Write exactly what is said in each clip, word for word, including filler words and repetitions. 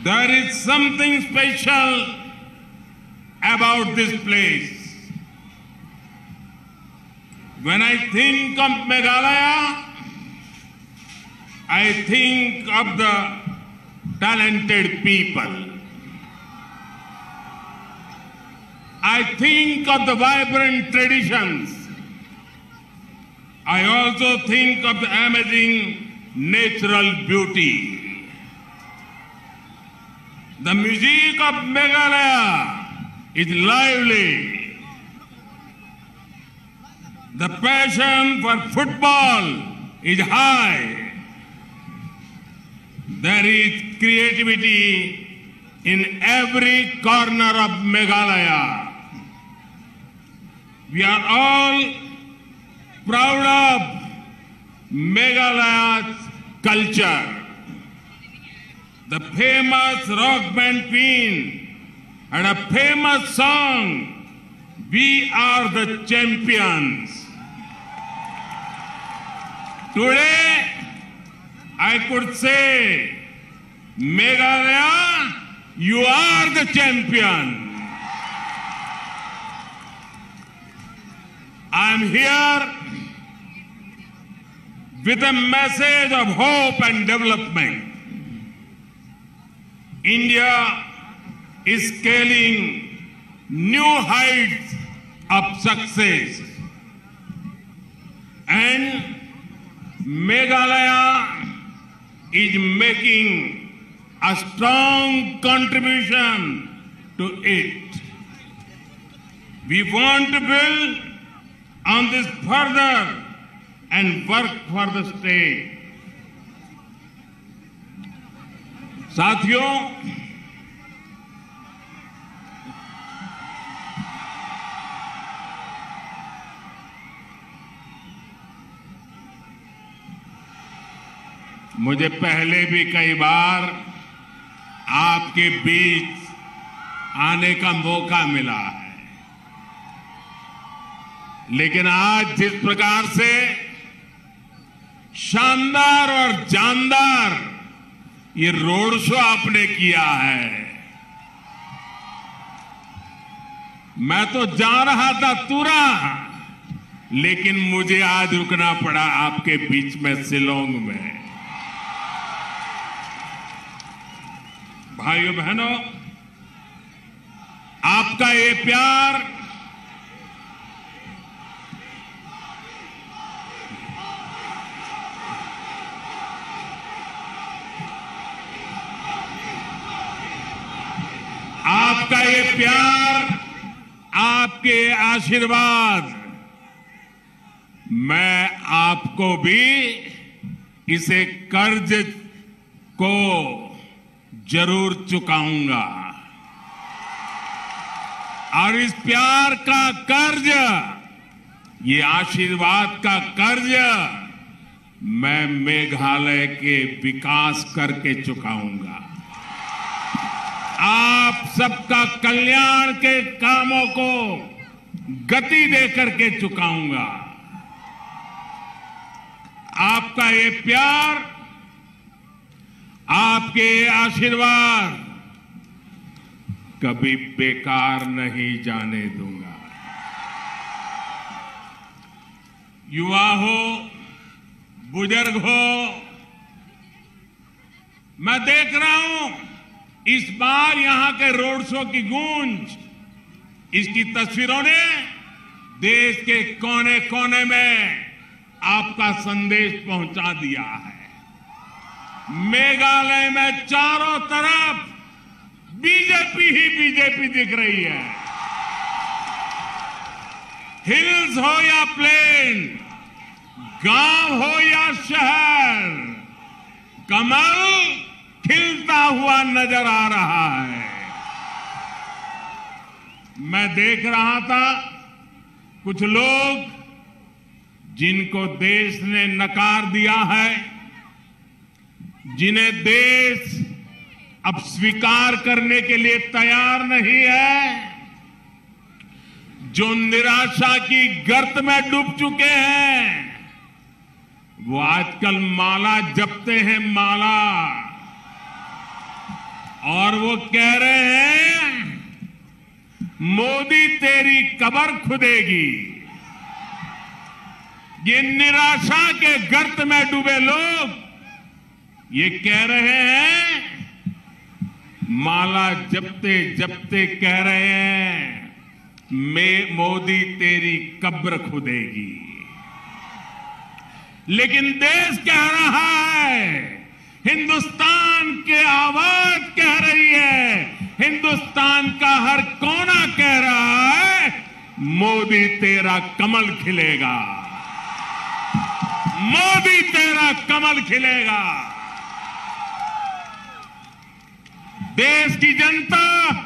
There is something special about this place. When I think of Meghalaya, I think of the talented people. I think of the vibrant traditions. I also think of the amazing natural beauty. The music of Meghalaya is lively. The passion for football is high. There is creativity in every corner of Meghalaya. We are all proud of Meghalaya's culture. The famous rock band Queen and a famous song, "We Are the Champions." Today, I could say, Meghalaya, you are the champion. I am here with a message of hope and development. India is scaling new heights of success, and Meghalaya is making a strong contribution to it. We want to build on this further and work for the state. साथियों, मुझे पहले भी कई बार आपके बीच आने का मौका मिला है, लेकिन आज जिस प्रकार से शानदार और जानदार ये रोड शो आपने किया है, मैं तो जा रहा था तुरा, लेकिन मुझे आज रुकना पड़ा आपके बीच में शिलोंग में। भाइयों बहनों, आपका ये प्यार आपका ये प्यार, आपके आशीर्वाद, मैं आपको भी इसे कर्ज को जरूर चुकाऊंगा, और इस प्यार का कर्ज, ये आशीर्वाद का कर्ज मैं मेघालय के विकास करके चुकाऊंगा। आप सबका कल्याण के कामों को गति देकर के चुकाऊंगा। आपका ये प्यार, आपके आशीर्वाद कभी बेकार नहीं जाने दूंगा। युवा हो, बुजुर्ग हो, मैं देख रहा हूं इस बार यहां के रोड शो की गूंज, इसकी तस्वीरों ने देश के कोने कोने में आपका संदेश पहुंचा दिया है। मेघालय में चारों तरफ बीजेपी ही बीजेपी दिख रही है। हिल्स हो या प्लेन, गांव हो या शहर, कमल खिलता हुआ नजर आ रहा है। मैं देख रहा था कुछ लोग जिनको देश ने नकार दिया है, जिन्हें देश अब स्वीकार करने के लिए तैयार नहीं है, जो निराशा की गर्त में डूब चुके हैं, वो आजकल माला जपते हैं, माला। और वो कह रहे हैं मोदी तेरी कब्र खुदेगी। ये निराशा के गर्त में डूबे लोग ये कह रहे हैं, माला जपते जपते कह रहे हैं मैं मोदी तेरी कब्र खुदेगी। लेकिन देश कह रहा है, हिंदुस्तान की आवाज कह रही है, हिंदुस्तान का हर कोना कह रहा है मोदी तेरा कमल खिलेगा, मोदी तेरा कमल खिलेगा। देश की जनता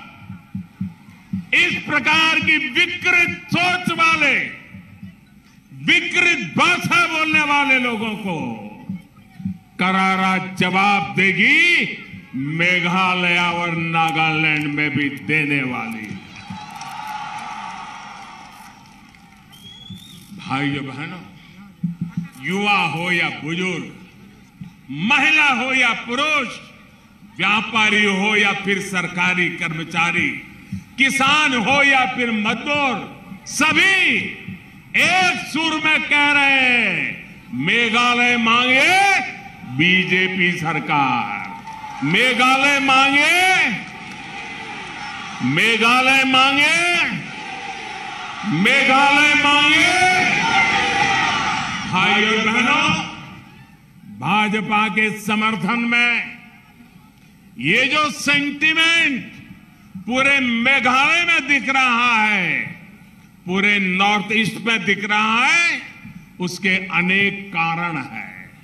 इस प्रकार की विकृत सोच वाले, विकृत भाषा बोलने वाले लोगों को करारा जवाब देगी, मेघालय और नागालैंड में भी देने वाली। भाइयों बहनों, युवा हो या बुजुर्ग, महिला हो या पुरुष, व्यापारी हो या फिर सरकारी कर्मचारी, किसान हो या फिर मजदूर, सभी एक सुर में कह रहे हैं मेघालय मांगे बीजेपी सरकार, मेघालय मांगे, मेघालय मांगे, मेघालय मांगे। भाइयों बहनों, भाजपा के समर्थन में ये जो सेंटीमेंट पूरे मेघालय में दिख रहा है, पूरे नॉर्थ ईस्ट में दिख रहा है, उसके अनेक कारण हैं।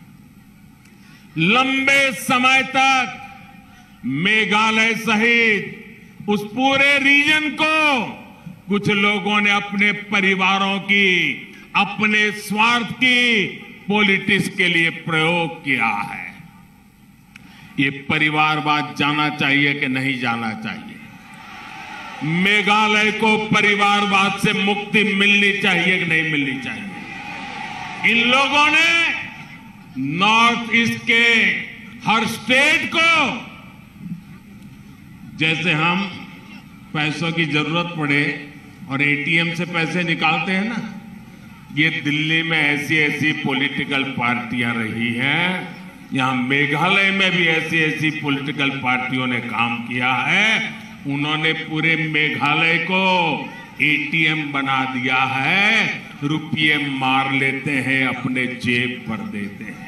लंबे समय तक मेघालय सहित उस पूरे रीजन को कुछ लोगों ने अपने परिवारों की, अपने स्वार्थ की पॉलिटिक्स के लिए प्रयोग किया है। ये परिवारवाद जाना चाहिए कि नहीं जाना चाहिए? मेघालय को परिवारवाद से मुक्ति मिलनी चाहिए कि नहीं मिलनी चाहिए? इन लोगों ने नॉर्थ ईस्ट के हर स्टेट को, जैसे हम पैसों की जरूरत पड़े और एटीएम से पैसे निकालते हैं ना, ये दिल्ली में ऐसी ऐसी पॉलिटिकल पार्टियां रही हैं, यहां मेघालय में भी ऐसी ऐसी पॉलिटिकल पार्टियों ने काम किया है। उन्होंने पूरे मेघालय को एटीएम बना दिया है, रुपये मार लेते हैं, अपने जेब पर देते हैं।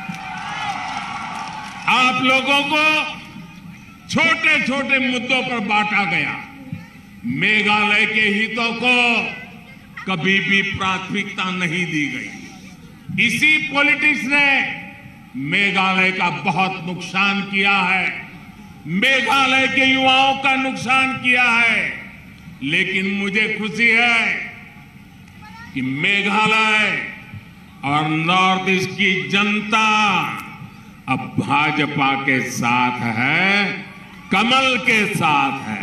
आप लोगों को छोटे छोटे मुद्दों पर बांटा गया, मेघालय के हितों को कभी भी प्राथमिकता नहीं दी गई। इसी पॉलिटिक्स ने मेघालय का बहुत नुकसान किया है, मेघालय के युवाओं का नुकसान किया है। लेकिन मुझे खुशी है कि मेघालय और नॉर्थ ईस्ट की जनता अब भाजपा के साथ है, कमल के साथ है।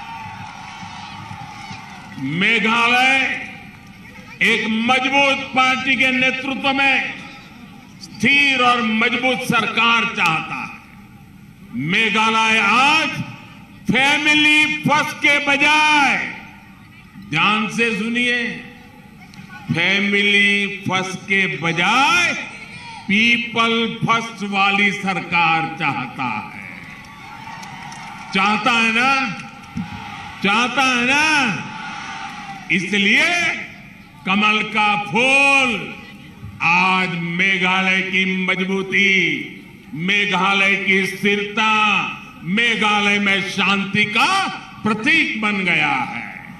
मेघालय एक मजबूत पार्टी के नेतृत्व में स्थिर और मजबूत सरकार चाहता है। मेघालय आज फैमिली फर्स्ट के बजाय, ध्यान से सुनिए, फैमिली फर्स्ट के बजाय पीपल फर्स्ट वाली सरकार चाहता है। चाहता है ना? चाहता है ना? इसलिए कमल का फूल आज मेघालय की मजबूती, मेघालय की स्थिरता, मेघालय में शांति का प्रतीक बन गया है।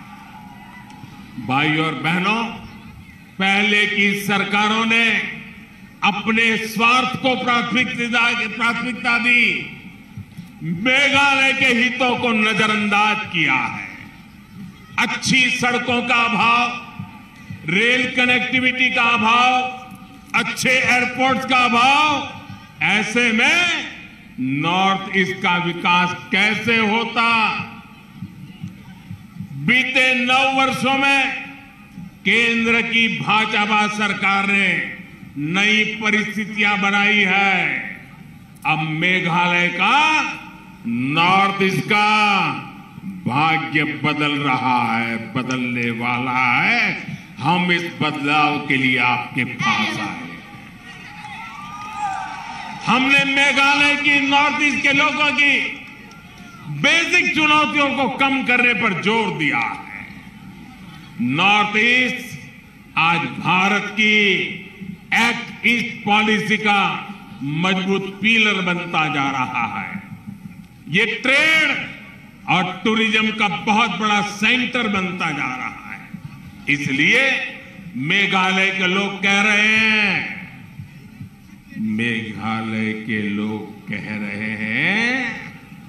भाई और बहनों, पहले की सरकारों ने अपने स्वार्थ को प्राथमिकता प्राथमिकता दी, मेघालय के हितों को नजरअंदाज किया है। अच्छी सड़कों का अभाव, रेल कनेक्टिविटी का अभाव, अच्छे एयरपोर्ट्स का अभाव, ऐसे में नॉर्थ ईस्ट का विकास कैसे होता? बीते नौ वर्षों में केंद्र की भाजपा सरकार ने नई परिस्थितियां बनाई है। अब मेघालय का नॉर्थ ईस्ट का भाग्य बदल रहा है, बदलने वाला है। हम इस बदलाव के लिए आपके पास आए। हमने मेघालय की, नॉर्थ ईस्ट के लोगों की बेसिक चुनौतियों को कम करने पर जोर दिया है। नॉर्थ ईस्ट आज भारत की एक्ट ईस्ट पॉलिसी का मजबूत पिलर बनता जा रहा है। ये ट्रेड और टूरिज्म का बहुत बड़ा सेंटर बनता जा रहा है। इसलिए मेघालय के लोग कह रहे हैं, मेघालय के लोग कह रहे हैं,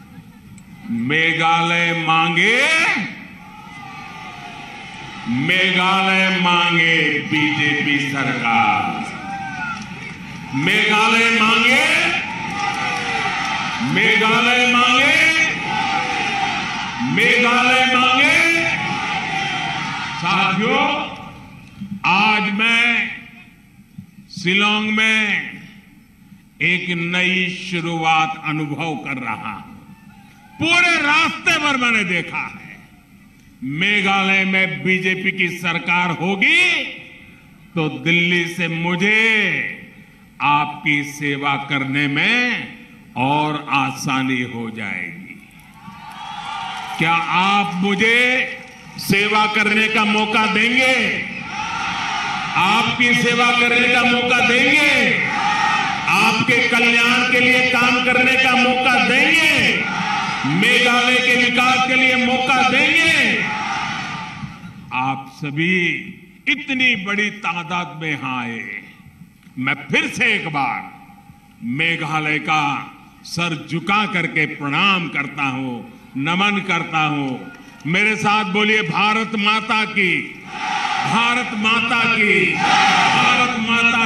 मेघालय मांगे, मेघालय मांगे बीजेपी सरकार, मेघालय मांगे, मेघालय मांगे, मेघालय मांगे। साथियों, आज मैं शिलांग में एक नई शुरुआत अनुभव कर रहा हूं। पूरे रास्ते पर मैंने देखा है, मेघालय में बीजेपी की सरकार होगी तो दिल्ली से मुझे आपकी सेवा करने में और आसानी हो जाएगी। क्या आप मुझे सेवा करने का मौका देंगे? आपकी सेवा करने का मौका देंगे? आपके कल्याण के लिए काम करने का मौका देंगे? मेघालय के विकास के लिए मौका देंगे? आप सभी इतनी बड़ी तादाद में यहां आए, मैं फिर से एक बार मेघालय का सर झुका करके प्रणाम करता हूं, नमन करता हूं। मेरे साथ बोलिए, भारत माता की, भारत माता की, भारत माता